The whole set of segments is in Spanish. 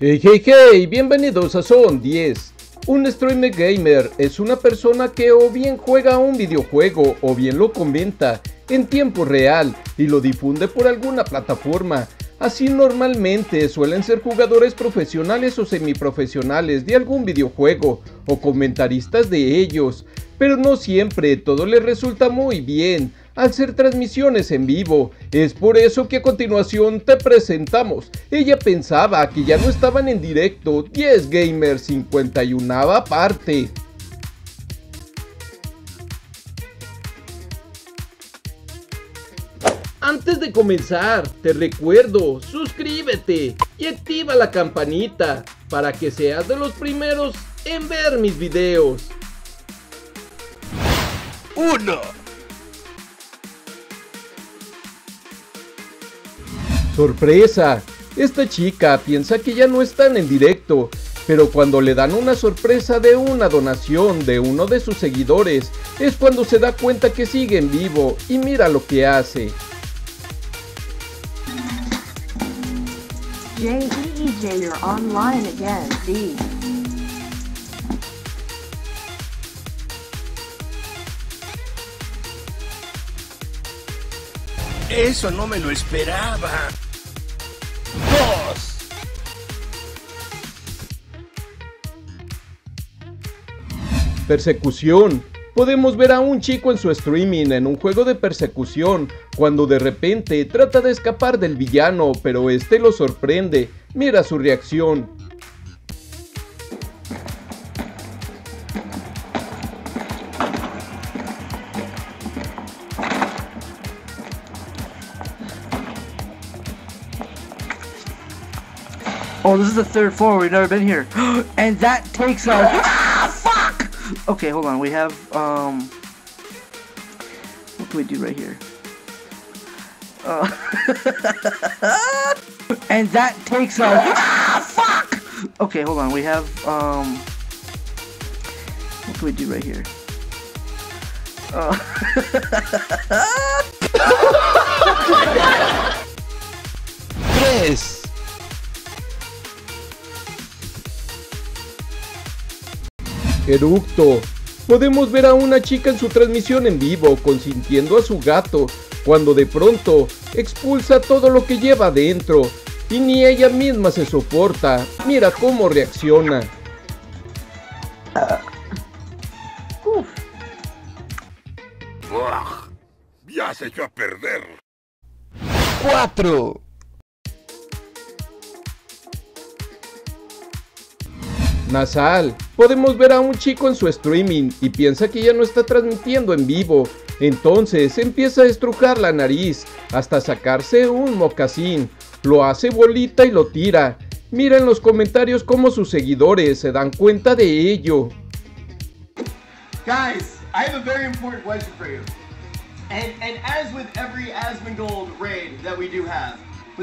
Hey, hey, hey, bienvenidos a Son 10. Un streamer gamer es una persona que o bien juega un videojuego o bien lo comenta en tiempo real y lo difunde por alguna plataforma. Así normalmente suelen ser jugadores profesionales o semiprofesionales de algún videojuego o comentaristas de ellos, pero no siempre todo les resulta muy bien al ser transmisiones en vivo. Es por eso que a continuación te presentamos. Ella pensaba que ya no estaban en directo. 10 Gamers 51ª parte. Antes de comenzar, te recuerdo, suscríbete y activa la campanita para que seas de los primeros en ver mis videos. 1. Sorpresa, esta chica piensa que ya no están en directo, pero cuando le dan una sorpresa de una donación de uno de sus seguidores, es cuando se da cuenta que sigue en vivo y mira lo que hace. JEJ, you're online again, D. Eso no me lo esperaba. 2. Persecución. Podemos ver a un chico en su streaming en un juego de persecución, cuando de repente trata de escapar del villano, pero este lo sorprende. Mira su reacción. Oh, this is the third floor. We've never been here. And that takes our... Ah, fuck! Okay, hold on. We have, what can we do right here? And that takes our... Ah, fuck! Okay, hold on. We have, what can we do right here? Tres. Eructo. Podemos ver a una chica en su transmisión en vivo consintiendo a su gato, cuando de pronto expulsa todo lo que lleva adentro y ni ella misma se soporta. Mira cómo reacciona. Buah, ya se echó a perder. 4. Nasal. Podemos ver a un chico en su streaming y piensa que ya no está transmitiendo en vivo. Entonces empieza a estrujar la nariz hasta sacarse un mocasín. Lo hace bolita y lo tira. Mira en los comentarios cómo sus seguidores se dan cuenta de ello. Guys, I have a very important question for you. And as with every Asmongold raid that we do have,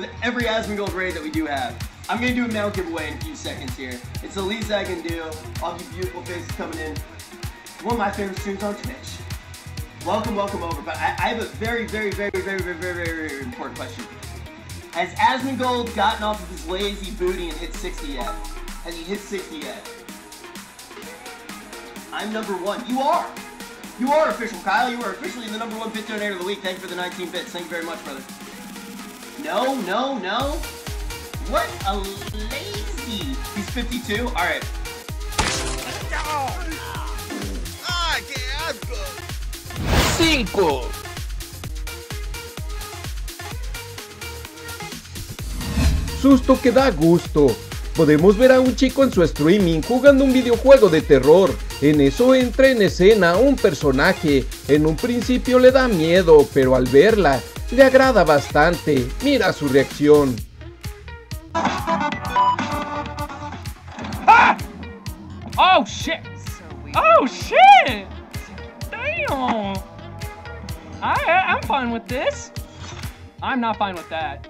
I'm gonna do a mail giveaway in a few seconds here. It's the least I can do. All you beautiful faces coming in. One of my favorite streams on Twitch. Welcome over. But I have a very important question. Has Asmongold gotten off of his lazy booty and hit 60 yet? Has he hit 60 yet? I'm number 1. You are! You are official, Kyle. You are officially the number 1 bit donator of the week. Thank you for the 19 bits. Thank you very much, brother. No. What a lazy. He's 52? Alright. ¡Ay, qué asco! 5. Susto que da gusto. Podemos ver a un chico en su streaming jugando un videojuego de terror. En eso entra en escena un personaje. En un principio le da miedo, pero al verla le agrada bastante. Mira su reacción. Ah! Oh shit! Oh shit! Damn! I'm fine with this. I'm not fine with that.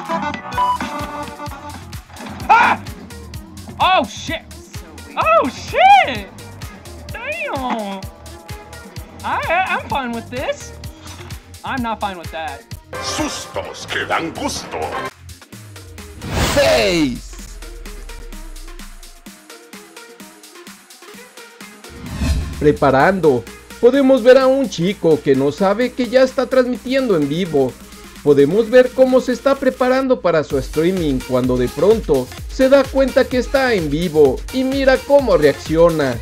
Ah! Oh shit! Oh shit! Damn! I'm fine with this. I'm not fine with that. Sustos que dan gusto. 6. preparando. Podemos ver a un chico que no sabe que ya está transmitiendo en vivo. Podemos ver cómo se está preparando para su streaming cuando de pronto se da cuenta que está en vivo y mira cómo reacciona.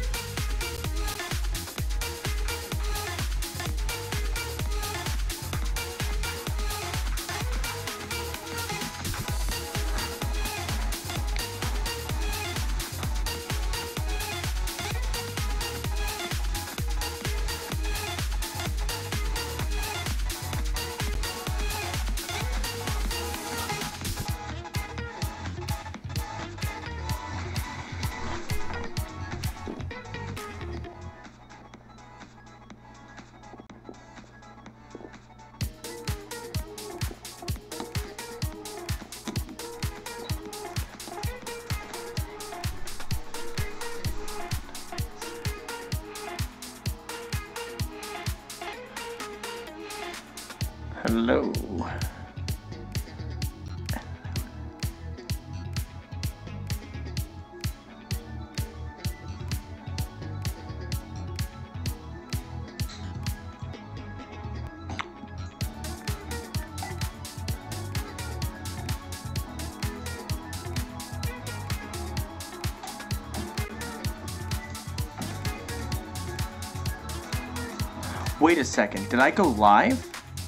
Hello. Wait a second, did I go live?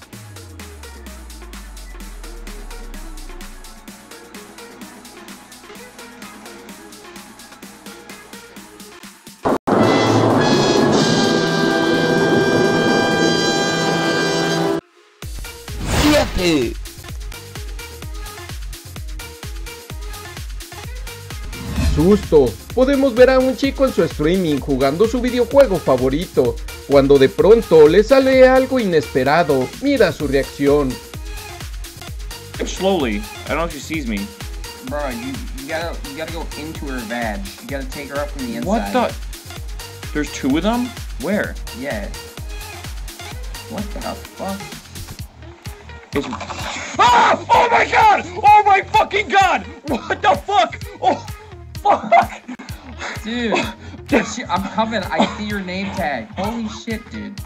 Susto. Podemos ver a un chico en su streaming jugando su videojuego favorito, cuando de pronto le sale algo inesperado. Mira su reacción. Slowly. I don't know if she sees me. Bro, you gotta go into her vag. You gotta take her up from the inside. What the? There's two of them? Where? Yeah. What the fuck? It's... Ah! Oh my god! Oh my fucking god! What the fuck? Oh, fuck! Dude, I'm coming. I see your name tag. Holy shit, dude.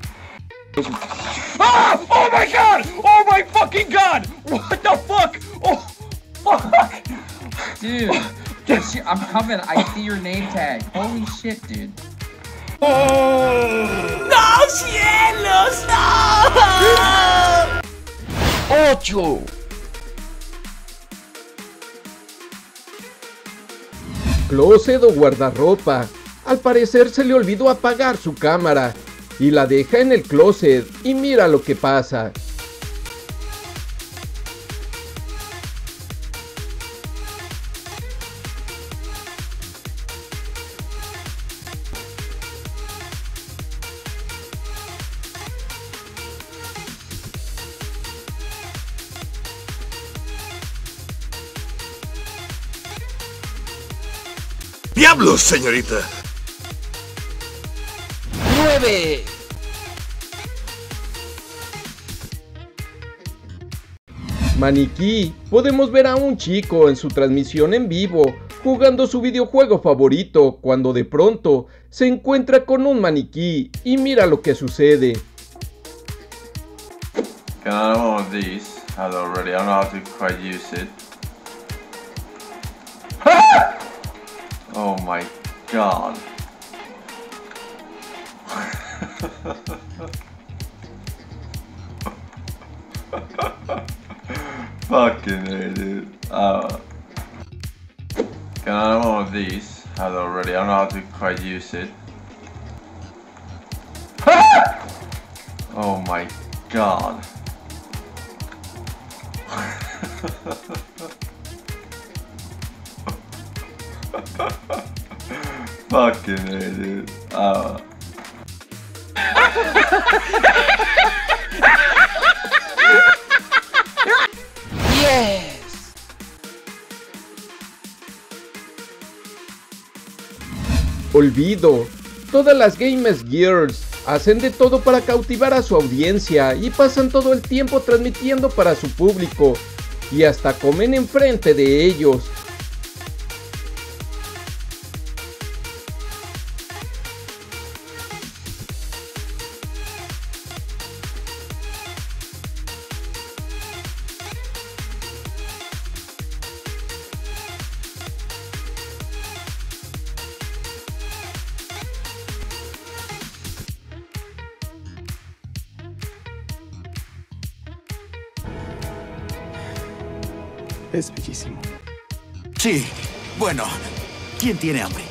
Ah! Oh my god! Oh my fucking god! What the fuck? Oh, fuck! Dude, I'm coming. I see your name tag. Holy shit, dude. ¡No, cielos! ¡No! 8. Closet o guardarropa. Al parecer se le olvidó apagar su cámara y la deja en el closet y mira lo que pasa. ¡Diablos, señorita! 9. Maniquí. Podemos ver a un chico en su transmisión en vivo jugando su videojuego favorito cuando de pronto se encuentra con un maniquí y mira lo que sucede. Can I have one of these? I had already. I don't know how to quite use it. Oh my god. Fucking hell, dude. Can I have one of these? I had already. I don't know how to quite use it. Oh my god. Fucking hell, dude. Yes. Olvido. Todas las Gamers Girls hacen de todo para cautivar a su audiencia y pasan todo el tiempo transmitiendo para su público y hasta comen enfrente de ellos. Es bellísimo. Sí, bueno, ¿quién tiene hambre?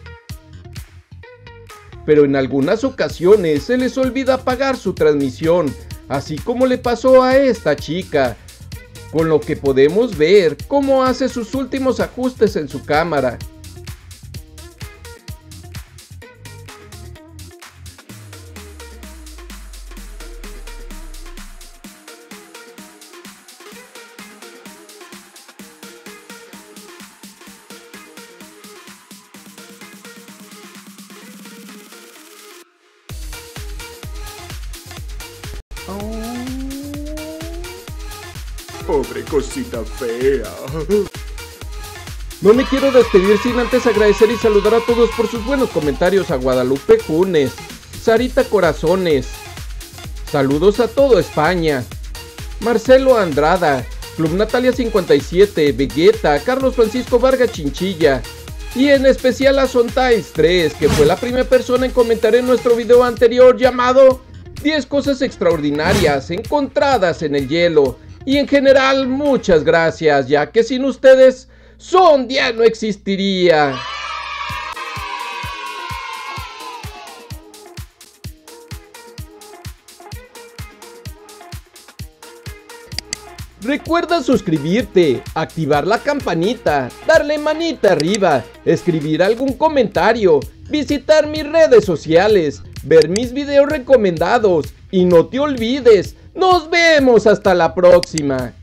Pero en algunas ocasiones se les olvida apagar su transmisión, así como le pasó a esta chica, con lo que podemos ver cómo hace sus últimos ajustes en su cámara. Pobre cosita fea. No me quiero despedir sin antes agradecer y saludar a todos por sus buenos comentarios. A Guadalupe Junes, Sarita Corazones, saludos a todo España, Marcelo Andrada, Club Natalia 57, Vegeta, Carlos Francisco Vargas Chinchilla y en especial a Sontais 3, que fue la primera persona en comentar en nuestro video anterior llamado 10 cosas extraordinarias encontradas en el hielo. Y en general muchas gracias, ya que sin ustedes Sondia no existiría. Recuerda suscribirte, activar la campanita, darle manita arriba, escribir algún comentario, visitar mis redes sociales, ver mis videos recomendados y no te olvides, nos vemos hasta la próxima.